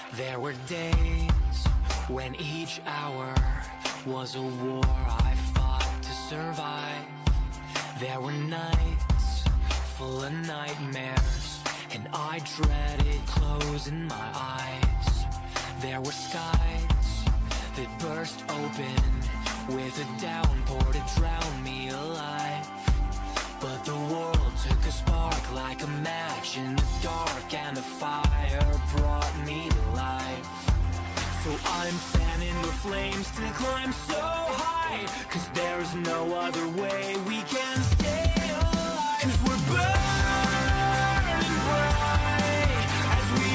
There were days when each hour was a war I fought to survive. There were nights full of nightmares, and I dreaded closing my eyes. There were skies that burst open with a downpour to drown me alive. But the world took a spark like a match in the dark, and the fire brought me to life. So I'm fanning the flames to climb so high, 'cause there's no other way we can stay alive. 'Cause we're burning bright as we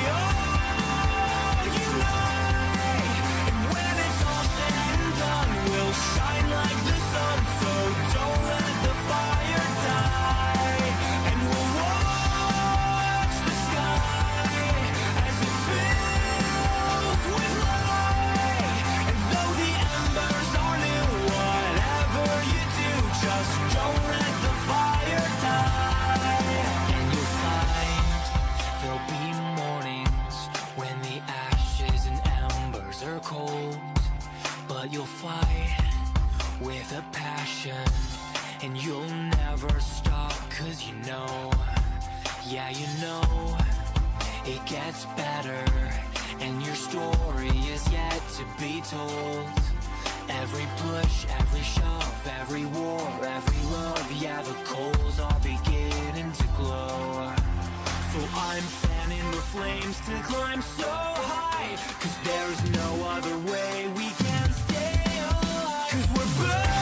all unite, and when it's all said and done, we'll shine like the sun. So don't let the fire die, and we'll watch the sky as it fills with light. And though the embers are new, whatever you do, just don't let the fire die. And you'll find there'll be mornings when the ashes and embers are cold, but you'll fight with a passion, and you'll never stop, 'cause you know, yeah, you know, it gets better, and your story is yet to be told. Every push, every shove, every war, every love, yeah, the coals are beginning to glow. So I'm fanning the flames to climb so high, 'cause there's no other way we can stay alive. 'Cause we're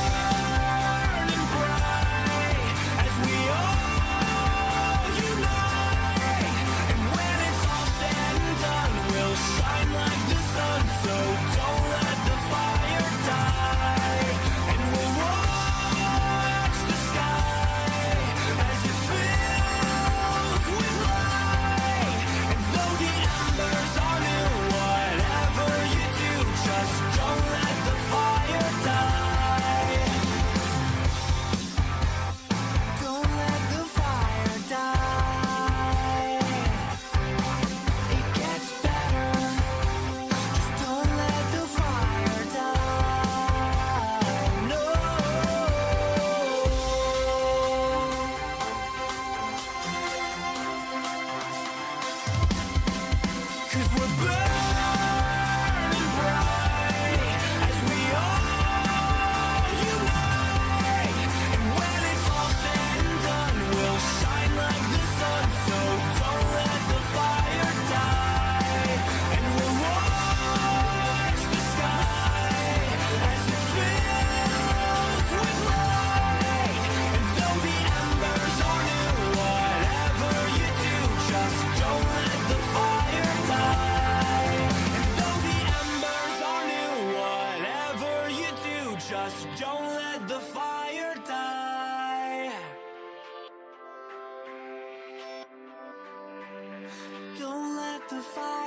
burning bright as we all unite, and when it's all said and done, we'll shine like the sun. So don't let the fire die, and we'll watch the sky as it fills with light. And though the embers are new, whatever you do, just don't let the fire die. Don't let the fire die. It gets better, just don't let the fire die. No. 'Cause we're burning bright as we all unite, and when it's all said and done, we'll shine like the sun. So don't let the fire die, and we'll watch the sky as it fills with light. And though the embers are new, whatever you do, just don't let the fire die. And though the embers are new, whatever you do, just don't let the fire die. Don't let the fire